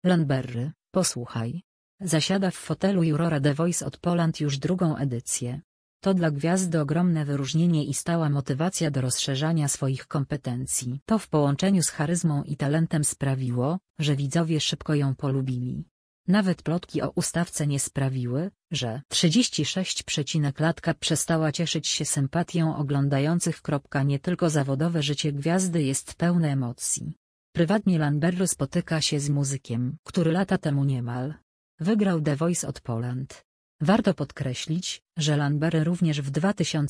Lanberry, posłuchaj. Zasiada w fotelu jurora The Voice od Poland już drugą edycję. To dla gwiazdy ogromne wyróżnienie i stała motywacja do rozszerzania swoich kompetencji. To w połączeniu z charyzmą i talentem sprawiło, że widzowie szybko ją polubili. Nawet plotki o ustawce nie sprawiły, że 36,latka przestała cieszyć się sympatią oglądających. Nie tylko zawodowe życie gwiazdy jest pełne emocji. Prywatnie Lanberry spotyka się z muzykiem, który lata temu niemal wygrał The Voice od Poland. Warto podkreślić, że Lanberry również w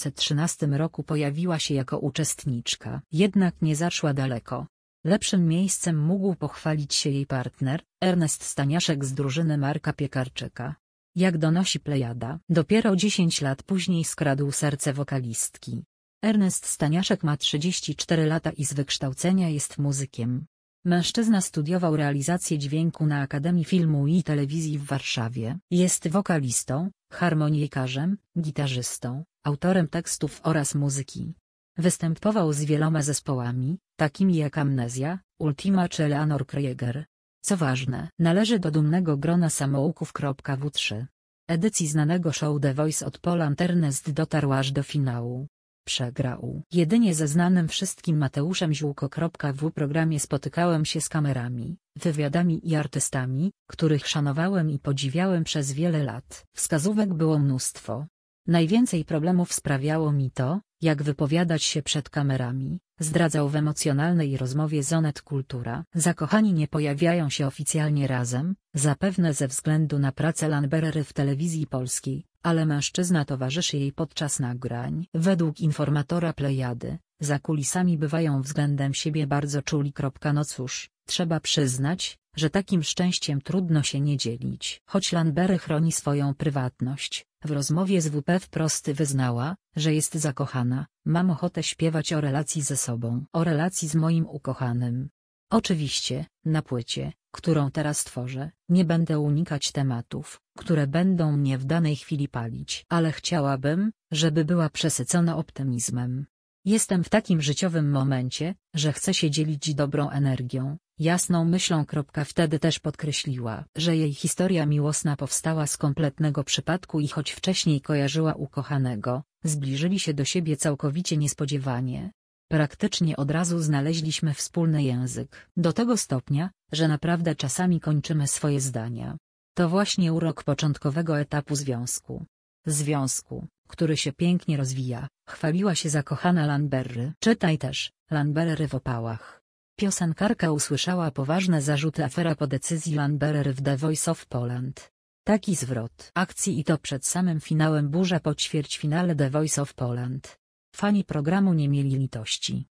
2013 roku pojawiła się jako uczestniczka. Jednak nie zaszła daleko. Lepszym miejscem mógł pochwalić się jej partner, Ernest Staniaszek z drużyny Marka Piekarczyka. Jak donosi Plejada, dopiero 10 lat później skradł serce wokalistki. Ernest Staniaszek ma 34 lata i z wykształcenia jest muzykiem. Mężczyzna studiował realizację dźwięku na Akademii Filmu i Telewizji w Warszawie. Jest wokalistą, harmonijkarzem, gitarzystą, autorem tekstów oraz muzyki. Występował z wieloma zespołami, takimi jak Amnezja, Ultima czy Eleanor Krieger. Co ważne, należy do dumnego grona samouków. W 3 edycji znanego show The Voice od Poland Ernest dotarł aż do finału. Przegrał jedynie ze znanym wszystkim Mateuszem Ziółko. W programie spotykałem się z kamerami, wywiadami i artystami, których szanowałem i podziwiałem przez wiele lat. Wskazówek było mnóstwo. Najwięcej problemów sprawiało mi to, jak wypowiadać się przed kamerami, zdradzał w emocjonalnej rozmowie z Onet Kultura. Zakochani nie pojawiają się oficjalnie razem, zapewne ze względu na pracę Lanberry w telewizji polskiej, ale mężczyzna towarzyszy jej podczas nagrań. Według informatora Plejady, za kulisami bywają względem siebie bardzo czuli. No cóż, trzeba przyznać, że takim szczęściem trudno się nie dzielić. Choć Lanberry chroni swoją prywatność, w rozmowie z WP wprost wyznała, że jest zakochana. Mam ochotę śpiewać o relacji ze sobą. O relacji z moim ukochanym. Oczywiście, na płycie, którą teraz tworzę, nie będę unikać tematów, które będą mnie w danej chwili palić. Ale chciałabym, żeby była przesycona optymizmem. Jestem w takim życiowym momencie, że chcę się dzielić dobrą energią, jasną myślą. Wtedy też podkreśliła, że jej historia miłosna powstała z kompletnego przypadku i choć wcześniej kojarzyła ukochanego, zbliżyli się do siebie całkowicie niespodziewanie. Praktycznie od razu znaleźliśmy wspólny język. Do tego stopnia, że naprawdę czasami kończymy swoje zdania. To właśnie urok początkowego etapu związku. Związku, który się pięknie rozwija, chwaliła się zakochana Lanberry. Czytaj też, Lanberry w opałach. Piosenkarka usłyszała poważne zarzuty afera po decyzji Lanberry w The Voice of Poland. Taki zwrot akcji i to przed samym finałem, burza po ćwierćfinale The Voice of Poland. Fani programu nie mieli litości.